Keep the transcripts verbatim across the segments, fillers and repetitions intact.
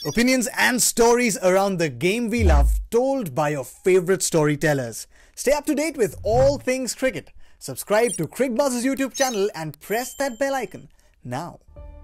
Opinions and stories around the game we love, told by your favorite storytellers. Stay up to date with all things cricket. Subscribe to Cricbuzz's YouTube channel and press that bell icon now.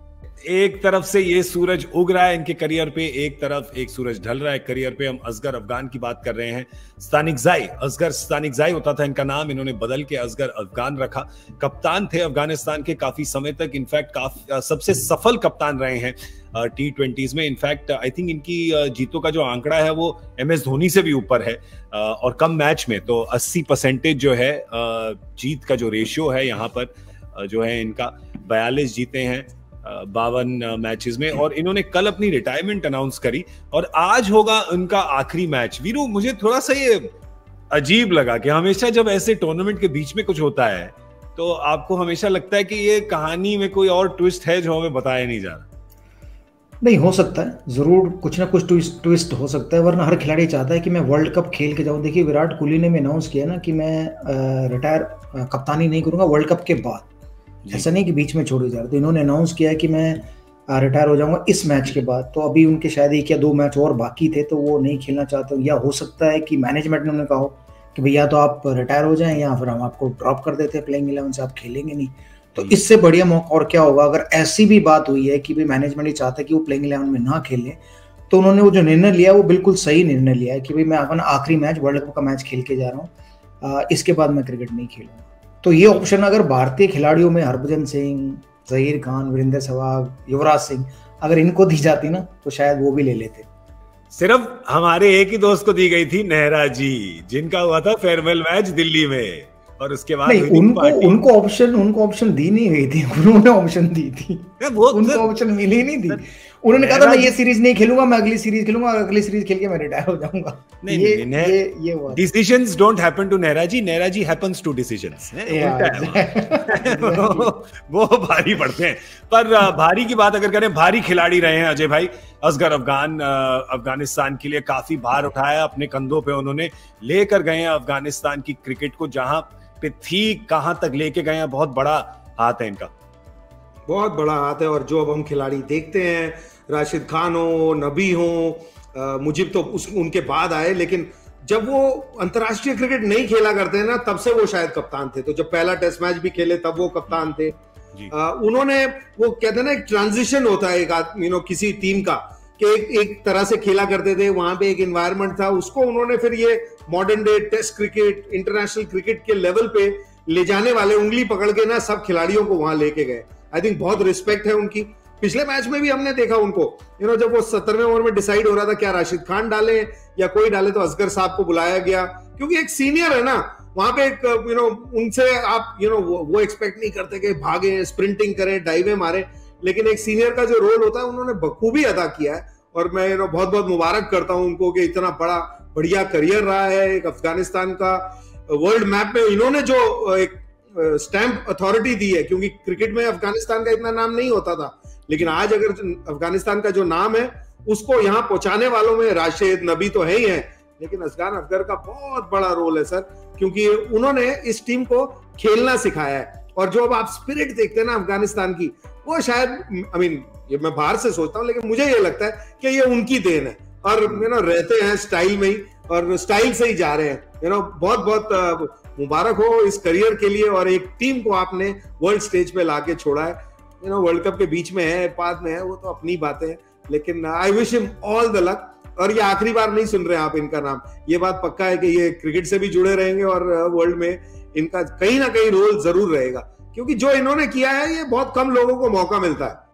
एक तरफ से ये सूरज उग रहा है इनके career पे, एक तरफ एक सूरज ढल रहा है करियर पे। हम असगर अफगान की बात कर रहे हैं। स्तानिकजाई, असगर स्तानिकजाई होता था इनका नाम, इन्होंने बदल के असगर अफगान रखा। कप्तान थे अफगानिस्तान के काफी समय तक, इनफैक्ट काफी सबसे सफल कप्तान रहे हैं टी ट्वेंटीज में। इनफैक्ट आई थिंक इनकी जीतों का जो आंकड़ा है वो एम एस धोनी से भी ऊपर है, और कम मैच में तो अस्सी परसेंटेज जो है जीत का जो रेशियो है यहाँ पर जो है इनका, बयालीस जीते हैं बावन मैचेस में। और इन्होंने कल अपनी रिटायरमेंट अनाउंस करी और आज होगा उनका आखिरी मैच। वीरू, मुझे थोड़ा सा ये अजीब लगा कि हमेशा जब ऐसे टूर्नामेंट के बीच में कुछ होता है तो आपको हमेशा लगता है कि ये कहानी में कोई और ट्विस्ट है जो हमें बताया नहीं जा रहा। नहीं, हो सकता है, जरूर कुछ ना कुछ ट्विस्ट ट्विस्ट हो सकता है, वरना हर खिलाड़ी चाहता है कि मैं वर्ल्ड कप खेल के जाऊं। देखिए, विराट कोहली ने अनाउंस किया ना कि मैं रिटायर कप्तानी नहीं करूंगा वर्ल्ड कप के बाद, ऐसा नहीं कि बीच में छोड़ दिया। तो इन्होंने अनाउंस किया कि मैं रिटायर हो जाऊंगा इस मैच के बाद। तो अभी उनके शायद एक या दो मैच और बाकी थे तो वो नहीं खेलना चाहते, या हो सकता है कि मैनेजमेंट ने उन्हें कहा हो कि भैया तो आप रिटायर हो जाएं या फिर हम आपको ड्रॉप कर देते हैं प्लेइंग इलेवन से, आप खेलेंगे नहीं। तो इससे बढ़िया मौका और क्या होगा। अगर ऐसी भी बात हुई है कि भाई मैनेजमेंट ही चाहता है कि वो प्लेइंग इलेवन में ना खेले, तो उन्होंने वो जो निर्णय लिया वो बिल्कुल सही निर्णय लिया है कि भाई मैं अपना आखिरी मैच वर्ल्ड कप का मैच खेल के जा रहा हूँ, इसके बाद मैं क्रिकेट नहीं खेलूंगा। तो ये ऑप्शन अगर भारतीय खिलाड़ियों में हरभजन सिंह, जहीर खान, वीरेंद्र सहवाग, युवराज सिंह, अगर इनको दी जाती ना तो शायद वो भी ले लेते। सिर्फ हमारे एक ही दोस्त को दी गई थी, नेहरा जी, जिनका हुआ था फेयरवेल मैच दिल्ली में, और उसके बाद नहीं, उनको उनको ऑप्शन उनको ऑप्शन दी नहीं गई थी, उन्होंने ऑप्शन दी थी, उनको ऑप्शन मिली नहीं थी। उन्होंने कहा था मैं ये सीरीज नहीं खेलूंगा, मैं अगली सीरीज खेलूंगा, अगली सीरीज खेल के मैं रिटायर हो जाऊंगा। नहीं, ये नहीं, ये ये हुआ। Decisions don't happen to Nehra ji, Nehra ji happens to decisions। वो भारी पड़ते हैं। पर भारी की बात अगर करें, भारी खिलाड़ी रहे हैं अजय भाई। असगर अफगान अफगानिस्तान के लिए काफी भार उठाया अपने कंधों पे, उन्होंने लेकर गए हैं अफगानिस्तान की क्रिकेट को जहां पे थी कहां तक लेके गए हैं। बहुत बड़ा हाथ है इनका, बहुत बड़ा हाथ है। और जो अब हम खिलाड़ी देखते हैं, राशिद खान हो, नबी हो, मुजिब तो उस उनके बाद आए, लेकिन जब वो अंतर्राष्ट्रीय क्रिकेट नहीं खेला करते हैं ना, तब से वो शायद कप्तान थे। तो जब पहला टेस्ट मैच भी खेले तब वो कप्तान थे। आ, उन्होंने, वो कहते हैं ना, एक ट्रांजिशन होता है एक यू नो किसी टीम का, कि एक, एक तरह से खेला करते थे, वहां पे एक एनवायरनमेंट था, उसको उन्होंने फिर ये modern day test cricket, international cricket के लेवल पे ले जाने वाले, उंगली पकड़ के ना सब खिलाड़ियों को वहां लेके गए। आई थिंक बहुत रिस्पेक्ट है उनकी। पिछले मैच में भी हमने देखा उनको, यू नो जब वो सत्तरवें ओवर में डिसाइड हो रहा था क्या राशिद खान डाले या कोई डाले, तो असगर साहब को बुलाया गया, क्योंकि एक सीनियर है ना वहां पे, एक यू नो उनसे आप यू नो वो एक्सपेक्ट नहीं करते कि भागे, स्प्रिंटिंग करें, डाइवे मारे, लेकिन एक सीनियर का जो रोल होता है उन्होंने बखूबी अदा किया है। और मैं यू नो बहुत बहुत मुबारक करता हूं उनको कि इतना बड़ा बढ़िया करियर रहा है एक अफगानिस्तान का। वर्ल्ड मैप में इन्होंने जो एक स्टैंप अथॉरिटी दी है, क्योंकि क्रिकेट में अफगानिस्तान का इतना नाम नहीं होता था, लेकिन आज अगर अफगानिस्तान का जो नाम है उसको यहाँ पहुंचाने वालों में राशिद, नबी तो है ही है, लेकिन असगार अफगर का बहुत बड़ा रोल है सर, क्योंकि उन्होंने इस टीम को खेलना सिखाया है। और जो अब आप स्पिरिट देखते हैं ना अफगानिस्तान की, वो शायद आई मीन ये मैं बाहर से सोचता हूँ, लेकिन मुझे ये लगता है कि ये उनकी देन है। और यू नो रहते हैं स्टाइल में ही, और स्टाइल से ही जा रहे हैं। यू नो बहुत बहुत मुबारक हो इस करियर के लिए, और एक टीम को आपने वर्ल्ड स्टेज पे लाके छोड़ा है। यू नो वर्ल्ड कप के बीच में है, बाद में है, वो तो अपनी बातें हैं, लेकिन I wish him all the luck. और ये आखिरी बार नहीं सुन रहे हैं आप इनका नाम, ये बात पक्का है कि ये क्रिकेट से भी जुड़े रहेंगे और वर्ल्ड में इनका कहीं ना कहीं रोल जरूर रहेगा, क्योंकि जो इन्होंने किया है ये बहुत कम लोगों को मौका मिलता है।